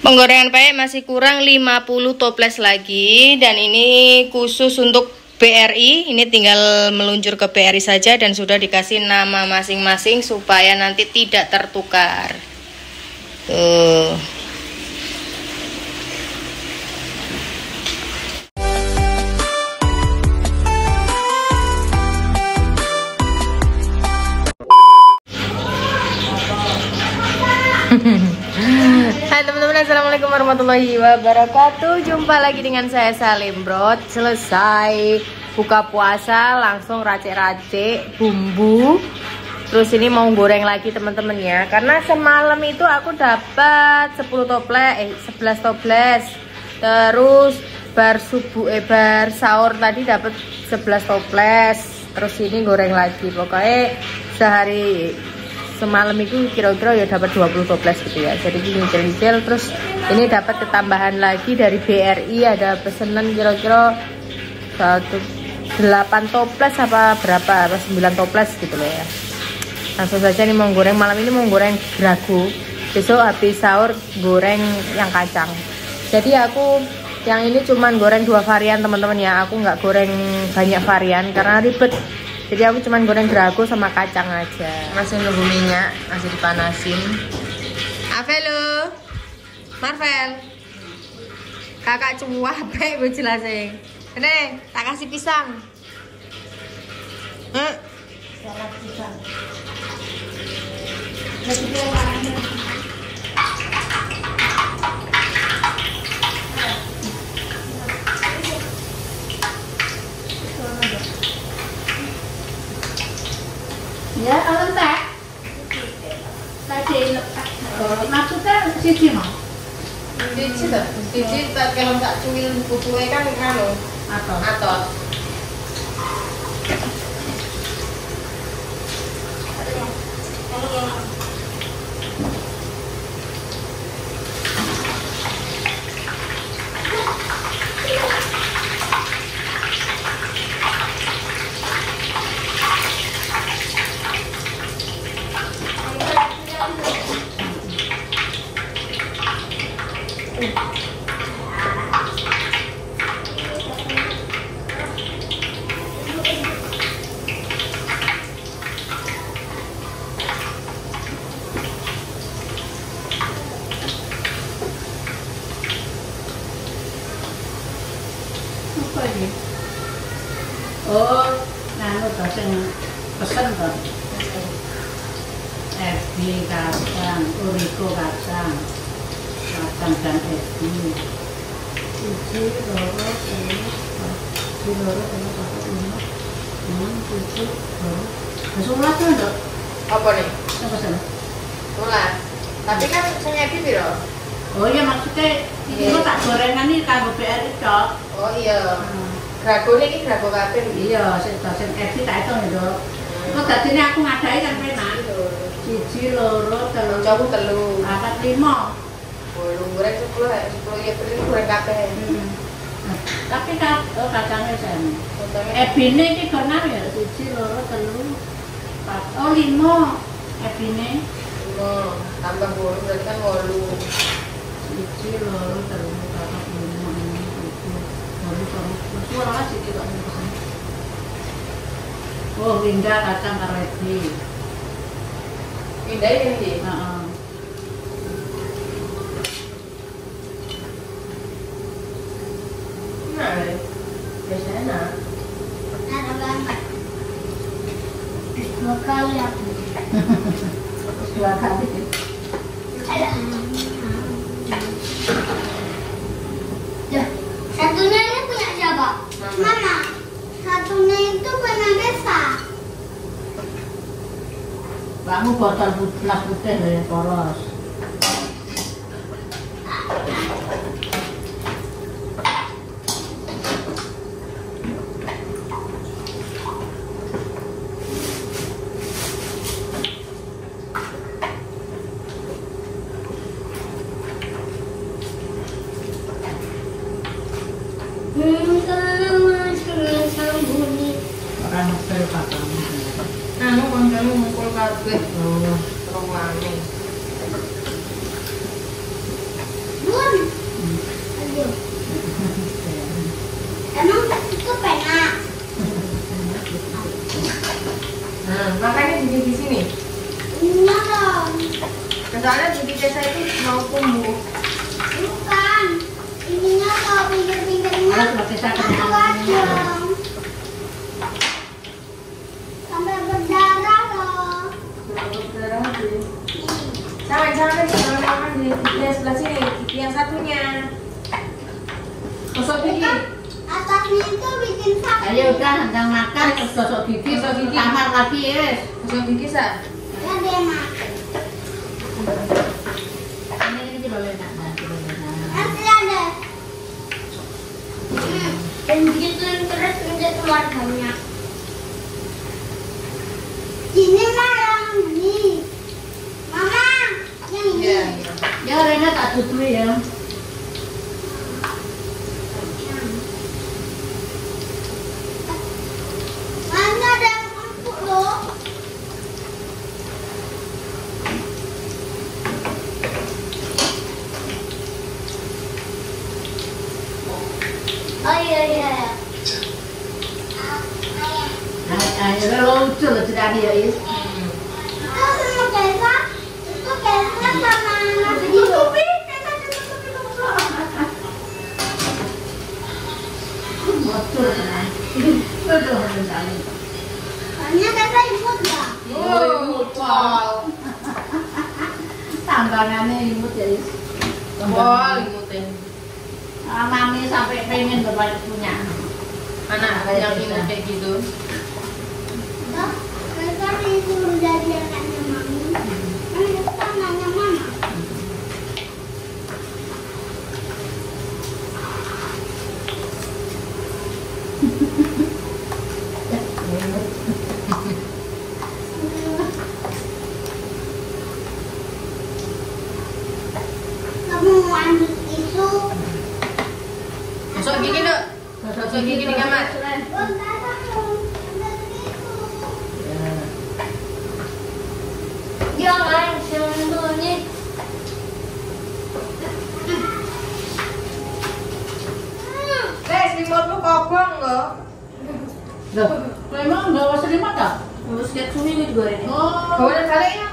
Penggorengan peyek masih kurang 50 toples lagi. Dan ini khusus untuk BRI. Ini tinggal meluncur ke BRI saja dan sudah dikasih nama masing-masing supaya nanti tidak tertukar. Tuh. Hai teman-teman, assalamualaikum warahmatullahi wabarakatuh. Jumpa lagi dengan saya Salim Brot. Selesai buka puasa langsung racik-racik bumbu. Terus ini mau goreng lagi teman-teman ya. Karena semalam itu aku dapat 11 toples. Terus bar sahur tadi dapat 11 toples. Terus ini goreng lagi. Pokoknya sehari semalam itu kira-kira ya dapat 20 toples gitu ya. Jadi nyicil-nyicil. Terus ini dapat ketambahan lagi dari BRI, ada pesanan kira-kira 8 toples apa berapa, 9 toples gitu loh ya. Langsung saja nih mau goreng. Malam ini mau goreng grago. Besok habis sahur goreng yang kacang. Jadi aku yang ini cuman goreng 2 varian teman-teman ya. Aku nggak goreng banyak varian karena ribet. Jadi aku cuman goreng grago sama kacang aja. Masih nunggu minyak, masih dipanasin. Avelo, Marvel, kakak cuape gue jelasin. Ini tak kasih pisang. Salad pisang. Ya, alam tak. Tadi lepas. Maksudnya siji mau. Siji dah. Siji tak kalau tak cuil kukuwe kan kanu. Atot. Apa ini? Oh, nanu dosen pesen kok. Ebi kacang, uriko kacang dan ebi. Siji, loro, telu, papat, lima, enam, tujuh, sebelas tuh dok. Apa nih? Apa sana? 11. Tapi kan saya ebi piro? Oh iya maksudnya ini kok tak gorengan nih kanggo BRI cok. Oh iya. Grago ini grago kabeh. Iya, dosen ebi tak hitung ya dok. Kok tadi aku ngadai kan penak. Siji, loro, telu, papat, lima. Goreng 10 ya beli goreng kabeh. Tapi kacangnya sama. Ebine iki benar ya, siji, loro, telu, papat. Oh, 5 ebine. 5 tambah 8 berarti kan 8. Siji, loro, telu, papat, 5, 6, 7, 8. Suara sih kok pesan. Oh, winda kacang karo ebi. Pindah ini ndi? Heeh. Nah, biasanya enak. Enak banget. 2 kali aku. 2 kali. Ya, satunya ini punya siapa? Mama. Satunya itu punya Desa. Kamu botol gelas putih dari poros. Sembunyi. Orang mesti pakai. Anu koncomu mukul kabeh. Oh. Terus mami. Dua mau tumbuh. Bukan. Ininya kalau pinggir-pinggirnya satu aja. Sampai berdarah loh. Berdarah sih. Jangan di sebelah sini, yang satunya. Gosok gigi. Atasnya itu bikin sakit. Ayo udah hendang makan terus gosok gigi, kamar lagi ya. Gosok gigi sa. Ya deh mak. Ini boleh nak. Nanti ada. Dan begitu terus untuk keluarganya. Ini mah yang ini. Mama, yang ini. Iya. Ya Rena tak tutui ya. Mana ada yang empuk loh. Oh iya iya. Ayo lucu loh cerita dia is. Itu sama Kesa. Itu Kesa sama nasi hidup. Betul kan? Betul betul. Soalnya Kesa imut ya. Wow. Tambangannya imut ya is. Wow, imutin. Mami sampai pengen berbanyak punya Anak yang imut kayak gitu. Loh, Kesa disuruh jadi anaknya mami. Kan itu anaknya mama. Kamu mau ambil tisu? Gosok gigi dok. Gosok gigi di kamar. Bentar kamu ambil tisu. Jangan sembunyi. Selimut lu kobong loh. loh, memang bawa selimut tak? Terus lihat sini gue juga ini. Oh, Bawa kali ya.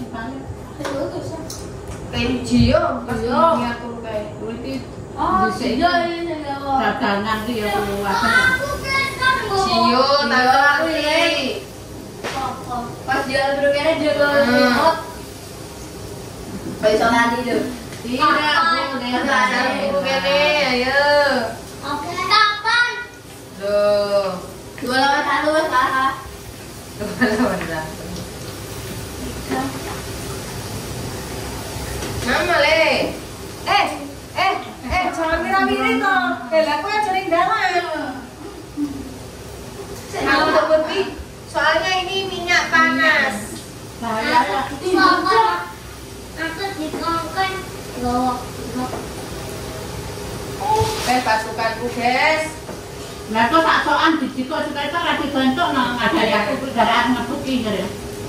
Kayak Gio, Gio. Aku kayak kulit. oh iya ini dagangan dia keluar. Aku kelihatan loh. Gio, tante aku ini. Pas jual berukanya juga remote. Besok tadi tuh. Tidak, Bu, dengan Bu Kene, ayo. Oke, kapan? Duh. 2 lawan 1 wes lah. Bener. Mama le. Jangan mira-miri toh. Aku aja ning dalam. Kalau berhenti, soalnya ini minyak panas. Bahaya Bapak, aku dikongkon loh. Pasukanku, guys. Nah, kok tak soan di situ suka itu rati bentuk nang ada aku darah ngepuki gitu.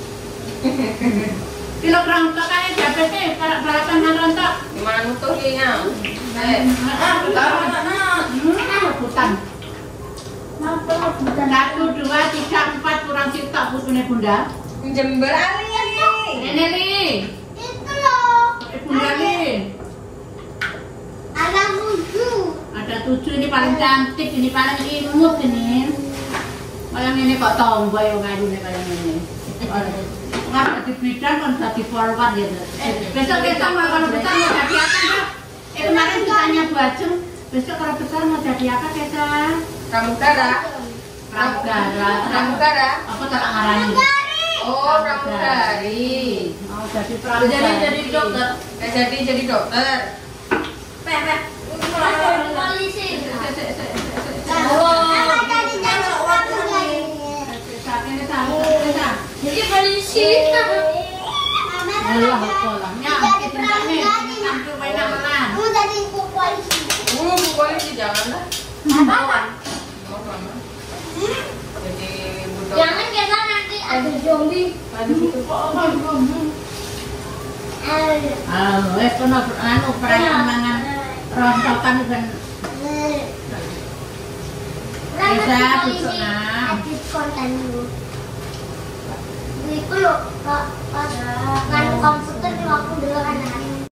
Kilogram untuk kayak diabetes, balapan rontok. Gimana nutuhnya? Rebutan. 1, 2, 3, 4 kurang sitok putune bunda. Jember ali. Ini li. Itu loh. Bunda li. Ada 7. Ada 7 ini paling cantik, ini paling imut ini. Kayak ini kok tomboy yang ngadu nih kayak ini. Nggak di bidang kan jadi forward gitu. Besok mau kalau besar mau jadi apa enggak? Kemarin ditanya Bu Ajeng, besok kalau besar mau jadi apa Kesa? Pramugara. Pramugara. Apa tak ngarani? Oh, pramugari. Oh, jadi pramugari. Jadi dokter. Jadi dokter. Polisi. Oh. Apa jadi pramugari? Jadi polisi. Mama Allah kan Allah. Ya, jadi kita pramugari. nih. Sampai main amalan. Kamu jadi polisi. Polisi janganlah. Apa? Mau mama. Jadi budok. Jangan kita nanti ada zombie. Wes kono anu perayaan mangan rontokan kan. Bisa busuk nak. Adit konten dulu. Itu loh,